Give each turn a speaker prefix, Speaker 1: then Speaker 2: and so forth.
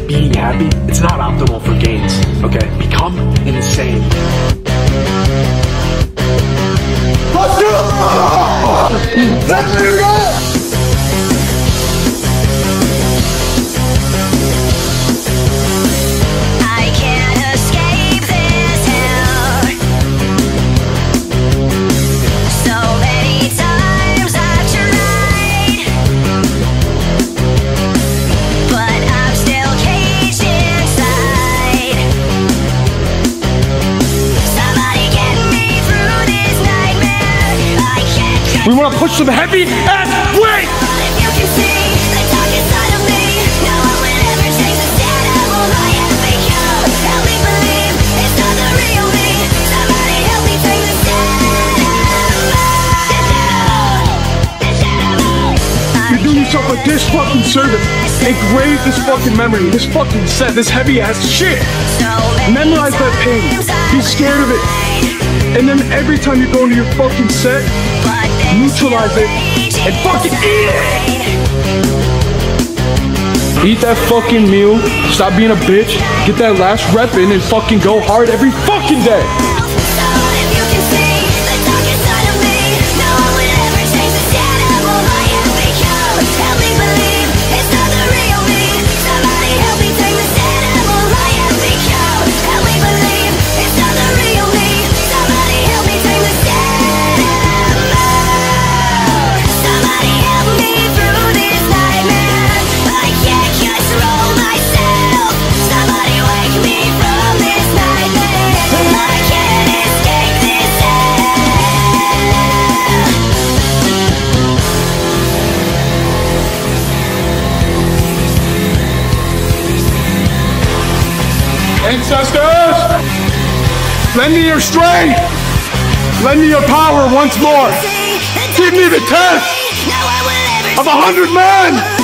Speaker 1: being happy, it's not optimal for gains, okay? Become insane. Let's do it! Let's do it!
Speaker 2: We want to push some heavy ass weight! You do yourself a dish fucking service. Engrave this fucking memory, this fucking set, this heavy ass shit. Memorize that pain. Be scared of it. And then every time you go into your fucking set, neutralize it and fucking eat it! Eat that fucking meal, stop being a bitch, get that last rep in and fucking go hard every fucking day! Ancestors! Lend me your strength! Lend me your power once more! Give me the test of 100 men!